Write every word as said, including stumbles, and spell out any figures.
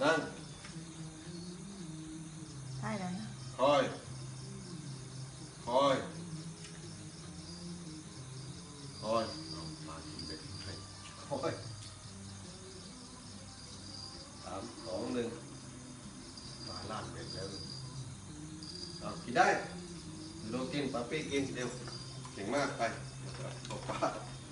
นั่งใช่แล้วนะคอยคอยคอยเอาปลากินเบ็ดให้คอยสามสองหนึ่งปลาล่านเบ็ดแล้วเอากินได้ดูกินปลาปี้กินเร็วเก่งมากไปตกปลา